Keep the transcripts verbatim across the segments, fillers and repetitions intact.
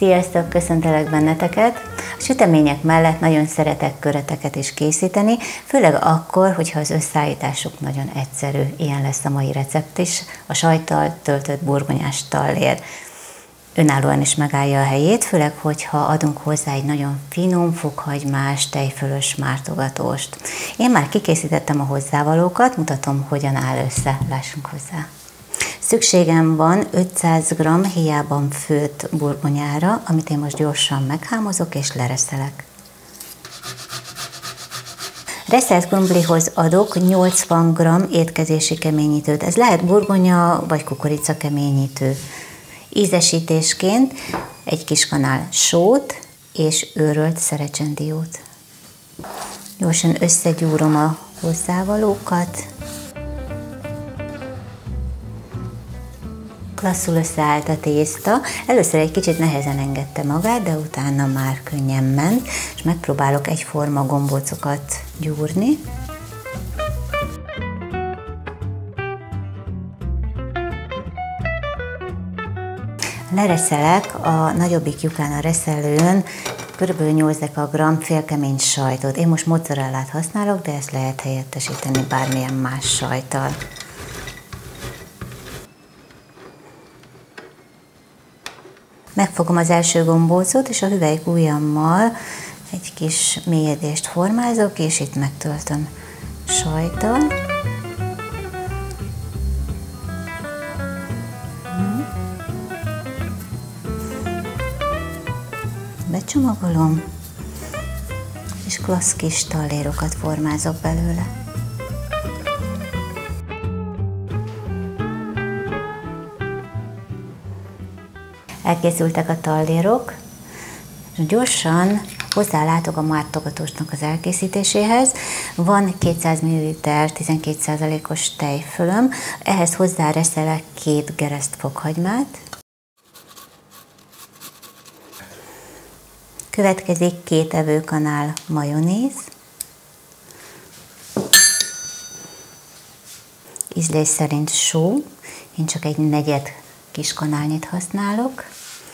Sziasztok, köszöntelek benneteket! A sütemények mellett nagyon szeretek köreteket is készíteni, főleg akkor, hogyha az összeállításuk nagyon egyszerű. Ilyen lesz a mai recept is, a sajttal töltött burgonyás tallér. Önállóan is megállja a helyét, főleg, hogyha adunk hozzá egy nagyon finom, fokhagymás, tejfölös mártogatóst. Én már kikészítettem a hozzávalókat, mutatom, hogyan áll össze. Lássunk hozzá! Szükségem van ötszáz gramm héjában főtt burgonyára, amit én most gyorsan meghámozok és lereszelek. Reszelt krumplihoz adok nyolcvan gramm étkezési keményítőt. Ez lehet burgonya vagy kukorica keményítő. Ízesítésként egy kis kanál sót és őrölt szerecsendiót. Gyorsan összegyúrom a hozzávalókat. Klasszul összeállt a tészta. Először egy kicsit nehezen engedte magát, de utána már könnyen ment, és megpróbálok egyforma gombócokat gyúrni. Lereszelek a nagyobbik lyukán a reszelőn kb. nyolc gramm félkemény sajtot. Én most mozzarellát használok, de ezt lehet helyettesíteni bármilyen más sajttal. Megfogom az első gombócot, és a hüvelykujjammal egy kis mélyedést formázok, és itt megtöltöm sajttal. Becsomagolom, és klassz kis tallérokat formázok belőle. Elkészültek a tallérok, és gyorsan hozzálátok a mártogatósnak az elkészítéséhez. Van kétszáz milliliter tizenkét százalékos tejfölöm, ehhez hozzáreszelek két gereszt fokhagymát. Következik két evőkanál majonéz, ízlés szerint só, én csak egy negyed kis kanálnyit használok.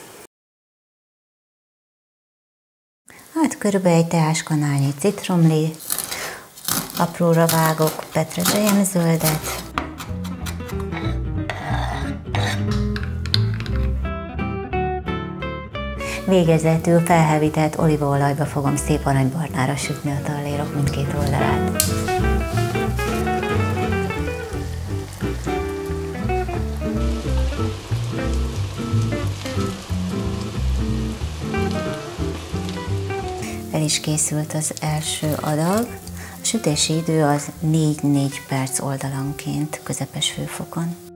Hát körülbelül egy teáskanálnyi citromlé, apróra vágok petrezselyemzöldet, végezetül felhevített olívaolajba fogom szép aranybarnára sütni a tallérok mindkét oldalát. El is készült az első adag. A sütési idő az négy-négy perc oldalanként közepes hőfokon.